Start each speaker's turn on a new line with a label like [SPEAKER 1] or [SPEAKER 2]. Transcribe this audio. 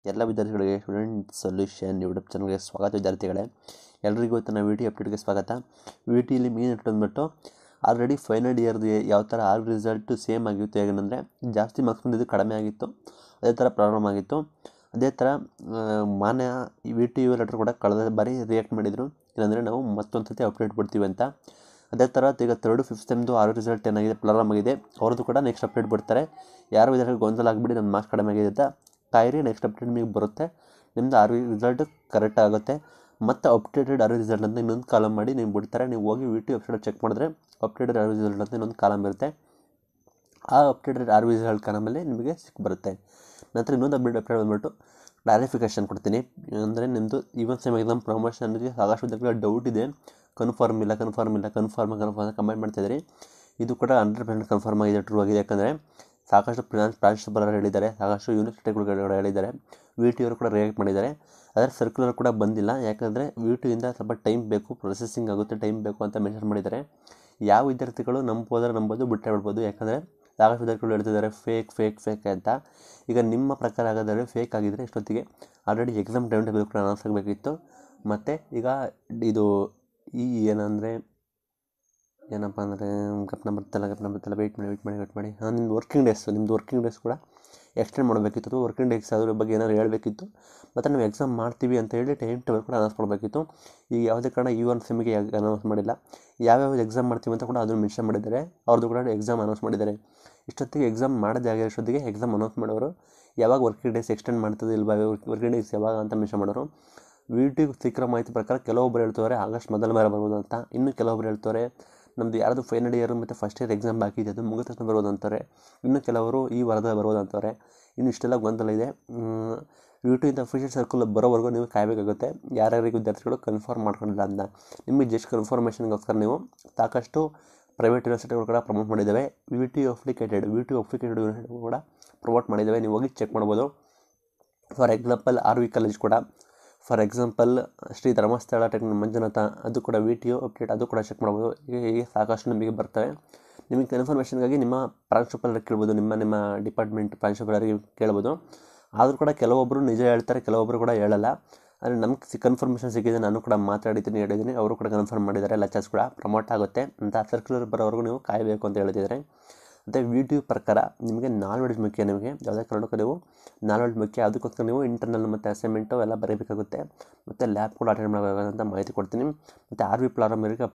[SPEAKER 1] ಎಲ್ಲ ವಿದ್ಯಾರ್ಥಿಗಳಿಗೆ student solution YouTube ಚಾನಲ್ಗೆ ಸ್ವಾಗತ. ವಿದ್ಯಾರ್ಥಿಗಳೇ, ಎಲ್ಲರಿಗೂ ಇವತ್ತು ನಾವು ಟಿ ಅಪ್ಡೇಟ್ಗೆ ಸ್ವಾಗತ. ಟಿಲಿ ಮೇನ್ ಬಂದ್ಬಿಟ್ಟು ಆಲ್ರೆಡಿ ಫೈನಲ್ ಇಯರ್ದು ಯಾವ ಥರ ರಿಸಲ್ಟು ಸೇಮ್ ಆಗಿತ್ತು. ಹೇಗೆಂದರೆ ಜಾಸ್ತಿ ಮಾರ್ಕ್ಸ್ ಬಂದಿದ್ದು ಕಡಿಮೆ ಆಗಿತ್ತು, ಅದೇ ಥರ ಪ್ರಾಬ್ಲಮ್ ಆಗಿತ್ತು. ಅದೇ ಥರ ಮಾನ್ಯ VTU ಲೆಟರ್ ಕೂಡ ಕಳೆದ ಬಾರಿ ರಿಯಾಕ್ಟ್ ಮಾಡಿದರು, ಇಲ್ಲಾಂದರೆ ನಾವು ಮತ್ತೊಂದು ಸತಿ ಅಪ್ಡೇಟ್ ಬಿಡ್ತೀವಿ ಅಂತ. ಅದೇ ಥರ ಈಗ 3rd 5th ಸೆಮ್ದು ರಿಸಲ್ಟ್ ಏನಾಗಿದೆ ಪ್ರಾಬ್ಲಮ್ ಆಗಿದೆ, ಅವ್ರದ್ದು ಕೂಡ ನೆಕ್ಸ್ಟ್ ಅಪ್ಡೇಟ್ ಬಿಡ್ತಾರೆ. ಯಾರು ವಿದ್ಯಾರ್ಥಿಗಳು ಗೊಂದಲ ಆಗಿಬಿಡಿ ನಮ್ಮ ಮಾರ್ಕ್ಸ್ ಕಡಿಮೆ ಆಗಿದೆ ಅಂತ ಕಾಯಿರಿ, ನೆಕ್ಸ್ಟ್ ಅಪ್ಡೇಟ್ ನಿಮಗೆ ಬರುತ್ತೆ. ನಿಮ್ಮದು ರಿಸಲ್ಟ್ ಕರೆಕ್ಟ್ ಆಗುತ್ತೆ. ಮತ್ತು ಅಪ್ಡೇಟೆಡ್ ರಿಸಲ್ಟ್ ಅಂತ ಇನ್ನೊಂದು ಕಾಲಮ್ ಮಾಡಿ ನೀವು ಬಿಡ್ತಾರೆ. ನೀವು ಹೋಗಿ VTU ವೆಬ್ಸೈಟ್ ಚೆಕ್ ಮಾಡಿದ್ರೆ ಅಪ್ಡೇಟೆಡ್ ರಿಸಲ್ಟ್ ಅಂತ ಇನ್ನೊಂದು ಕಾಲಮ್ ಇರುತ್ತೆ. ಆ ಅಪ್ಡೇಟೆಡ್ ರಿಸಲ್ಟ್ ಕಾಲಮಲ್ಲಿ ನಿಮಗೆ ಬರುತ್ತೆ. ನಂತರ ಇನ್ನೊಂದು ಅಪ್ಡೇಟ್ ಬಂದ್ಬಿಟ್ಟು ಕ್ಲಾರಿಫಿಕೇಷನ್ ಕೊಡ್ತೀನಿ. ಅಂದರೆ ನಿಮ್ಮದು ಈವನ್ ಸೆಮ್ ಎಕ್ಸಾಮ್ ಪ್ರಮೋಷನ್ಗೆ ಸಾಕಷ್ಟು ವಿದ್ಯಾರ್ಥಿಗಳ ಡೌಟ್ ಇದೆ, ಕನ್ಫರ್ಮ್ ಇಲ್ಲ ಕಮೆಂಟ್ ಮಾಡ್ತಾಯಿದ್ರಿ. ಇದು ಕೂಡ 100% ಕನ್ಫರ್ಮ್ ಆಗಿದೆ, ಟ್ರೂ ಆಗಿದೆ. ಯಾಕಂದರೆ ಸಾಕಷ್ಟು ಪ್ರಾಂಶುಪಾಲರು ಹೇಳಿದ್ದಾರೆ, ಸಾಕಷ್ಟು ಯೂನಿವರ್ಸಿಟಿಗಳು ಹೇಳಿದ್ದಾರೆ, VTU ಅವರು ಕೂಡ ರಿಯಾಕ್ಟ್ ಮಾಡಿದ್ದಾರೆ. ಆದರೆ ಸರ್ಕ್ಯುಲರ್ ಕೂಡ ಬಂದಿಲ್ಲ, ಯಾಕಂದರೆ VTUಯಿಂದ ಸ್ವಲ್ಪ ಟೈಮ್ ಬೇಕು, ಪ್ರೊಸೆಸಿಂಗ್ ಆಗುತ್ತೆ, ಟೈಮ್ ಬೇಕು ಅಂತ ಮೆನ್ಷನ್ ಮಾಡಿದ್ದಾರೆ. ಯಾವ ವಿದ್ಯಾರ್ಥಿಗಳು ನಂಬೋದು ಬಿಟ್ಟೇ ಬಿಡ್ಬೋದು, ಯಾಕಂದರೆ ಸಾಕಷ್ಟು ವಿದ್ಯಾರ್ಥಿಗಳು ಹೇಳ್ತಿದ್ದಾರೆ ಫೇಕ್ ಅಂತ. ಈಗ ನಿಮ್ಮ ಪ್ರಕಾರ ಆಗೋದಾದರೆ ಫೇಕ್ ಆಗಿದ್ದರೆ ಇಷ್ಟೊತ್ತಿಗೆ ಆಲ್ರೆಡಿ ಎಕ್ಸಾಮ್ ಟೈಮ್ ಟೇಬಲ್ ಕೂಡ ಅನೌನ್ಸ್ ಆಗಬೇಕಿತ್ತು. ಮತ್ತು ಈಗ ಇದು ಏನಪ್ಪ ಅಂದರೆ ಗಪ್ನ ಬರ್ತಿಲ್ಲ, ವೆಯ್ಟ್ ಮಾಡಿ ನಿಮ್ಮದು ವರ್ಕಿಂಗ್ ಡೇಸ್ ಕೂಡ ಎಕ್ಸ್ಟೆಂಡ್ ಮಾಡಬೇಕಿತ್ತು. ವರ್ಕಿಂಗ್ ಡೇಸ್ ಅದ್ರ ಬಗ್ಗೆ ಏನಾದ್ರು ಹೇಳಬೇಕಿತ್ತು. ಮತ್ತು ನಾವು ಎಕ್ಸಾಮ್ ಮಾಡ್ತೀವಿ ಅಂತ ಹೇಳಿ ಟೈಮ್ ಟೇಬಲ್ ಕೂಡ ಅನೌನ್ಸ್ ಮಾಡಬೇಕಿತ್ತು. ಈಗ ಯಾವುದೇ ಕಾರಣ ಒಂದು ಸೆಮ್ಮಿಗೆ ಅನೌನ್ಸ್ ಮಾಡಿಲ್ಲ. ಯಾವ್ಯಾವ ಎಕ್ಸಾಮ್ ಮಾಡ್ತೀವಿ ಅಂತ ಕೂಡ ಅದನ್ನು ಮೆನ್ಷನ್ ಮಾಡಿದ್ದಾರೆ. ಅವ್ರದ್ದು ಕೂಡ ಎಕ್ಸಾಮ್ ಅನೌನ್ಸ್ ಮಾಡಿದ್ದಾರೆ. ಇಷ್ಟೊತ್ತಿಗೆ ಎಕ್ಸಾಮ್ ಮಾಡೋದೇ ಆಗಿರೋ ಇಷ್ಟೊತ್ತಿಗೆ ಎಕ್ಸಾಮ್ ಅನೌನ್ಸ್ ಮಾಡೋರು ಯಾವಾಗ ವರ್ಕಿಂಗ್ ಡೇಸ್ ಎಕ್ಸ್ಟೆಂಡ್ ಮಾಡ್ತದೆ ಇಲ್ವಾ, ವರ್ಕಿಂಗ್ ಡೇಸ್ ಯಾವಾಗ ಅಂತ ಮೆನ್ಷನ್ ಮಾಡೋರು. VTU ಸಿಕ್ಕಿರೋ ಮಾಹಿತಿ ಪ್ರಕಾರ ಕೆಲವೊಬ್ಬರು ಹೇಳ್ತಾರೆ ಆಗಸ್ಟ್ ಮೊದಲ ವಾರ ಬರ್ಬೋದು ಅಂತ, ಇನ್ನು ಕೆಲವೊಬ್ಬರು ಹೇಳ್ತಾರೆ ನಮ್ಮದು ಯಾರ್ದು ಫೈನಲ್ ಇಯರ್ ಮತ್ತು ಫಸ್ಟ್ ಇಯರ್ ಎಕ್ಸಾಮ್ ಬಾಕಿ ಇದೆ ಅದು ಮುಗಿದ ತಕ್ಷಣ ಬರ್ಬೋದು ಅಂತಾರೆ. ಇನ್ನು ಕೆಲವರು ಈ ವಾರದಲ್ಲಿ ಬರ್ಬೋದು ಅಂತಾರೆ. ಇನ್ನು ಇಷ್ಟೆಲ್ಲ ಗೊಂದಲ ಇದೆ. VTU ಅಫಿಷಿಯಲ್ ಸರ್ಕಲ್ ಬರೋವರೆಗೂ ನೀವು ಕಾಯಬೇಕಾಗುತ್ತೆ. ಯಾರ್ಯಾರಿಗೆ ವಿದ್ಯಾರ್ಥಿಗಳು ಕನ್ಫರ್ಮ್ ಮಾಡ್ಕೊಂಡಿಲ್ಲ ಅಂತ ನಿಮಗೆ ಜಸ್ಟ್ ಕನ್ಫರ್ಮೇಷನ್ಗೋಸ್ಕರ ನೀವು ಸಾಕಷ್ಟು ಪ್ರೈವೇಟ್ ಯೂನಿವರ್ಸಿಟಿಗಳು ಕೂಡ ಪ್ರಮೋಟ್ ಮಾಡಿದ್ದಾವೆ. VTU ಅಪ್ಲಿಕೇಟೆಡ್ ಯೂನಿವರ್ಸಿಟಿಗಳು ಕೂಡ ಪ್ರಮೋಟ್ ಮಾಡಿದ್ದಾವೆ, ನೀವು ಹೋಗಿ ಚೆಕ್ ಮಾಡ್ಬೋದು. ಫಾರ್ ಎಕ್ಸಾಂಪಲ್ RV ಕಾಲೇಜ್ ಕೂಡ, ಫಾರ್ ಎಕ್ಸಾಂಪಲ್ ಶ್ರೀ ಧರ್ಮಸ್ಥಳ ಮಂಜುನಾಥ, ಅದು ಕೂಡ VTU ಅಪ್ಡೇಟ್, ಅದು ಕೂಡ ಚೆಕ್ ಮಾಡ್ಬೋದು. ಹೀಗೆ ಸಾಕಷ್ಟು ನಿಮಗೆ ಬರ್ತವೆ. ನಿಮಗೆ ಕನ್ಫರ್ಮೇಷನ್ಗಾಗಿ ನಿಮ್ಮ ಪ್ರಾಂಶುಪಾಲರಿಗೆ ಕೇಳ್ಬೋದು, ನಿಮ್ಮ ಡಿಪಾರ್ಟ್ಮೆಂಟ್ ಪ್ರಾಂಶುಪಾಲರಿಗೆ ಕೇಳ್ಬೋದು. ಆದರೂ ಕೂಡ ಕೆಲವೊಬ್ಬರು ನಿಜ ಹೇಳ್ತಾರೆ, ಕೆಲವೊಬ್ಬರು ಕೂಡ ಹೇಳಲ್ಲ. ಆದರೆ ನಮ್ಗೆ ಕನ್ಫರ್ಮೇಷನ್ ಸಿಕ್ಕಿದೆ, ನಾನು ಕೂಡ ಹೇಳಿದ್ದೀನಿ, ಅವರು ಕೂಡ ಕನ್ಫರ್ಮ್ ಮಾಡಿದ್ದಾರೆ. ಲೆಕ್ಚರ್ಸ್ ಕೂಡ ಪ್ರಮೋಟ್ ಆಗುತ್ತೆ ಅಂತ ಸರ್ಕ್ಯುಲರ್ ಬರೋವರೆಗೂ ನೀವು ಕಾಯಬೇಕು ಅಂತ ಹೇಳ್ತಿದ್ದಾರೆ. ಮತ್ತು VTU ಪ್ರಕಾರ ನಿಮಗೆ ನಾಲೆಡ್ಜ್ ಮುಖ್ಯ. ನಿಮಗೆ ಯಾವುದೇ ಕಾರಣಕ್ಕೂ ನೀವು ನಾಲೆಡ್ಜ್ ಮುಖ್ಯ, ಅದಕ್ಕೋಸ್ಕರ ನೀವು ಇಂಟರ್ನಲ್ ಮತ್ತು ಅಸೈನ್ಮೆಂಟು ಎಲ್ಲ ಬರೀಬೇಕಾಗುತ್ತೆ. ಮತ್ತು ಲ್ಯಾಬ್ ಕೂಡ ಅಟೆಂಡ್ ಮಾಡಬೇಕಾಗುತ್ತೆ ಅಂತ ಮಾಹಿತಿ ಕೊಡ್ತೀನಿ. ಮತ್ತು RV ಪ್ರಾರಂಭ